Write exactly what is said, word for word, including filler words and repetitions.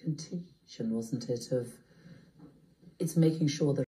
contagion, wasn't it, of it's making sure that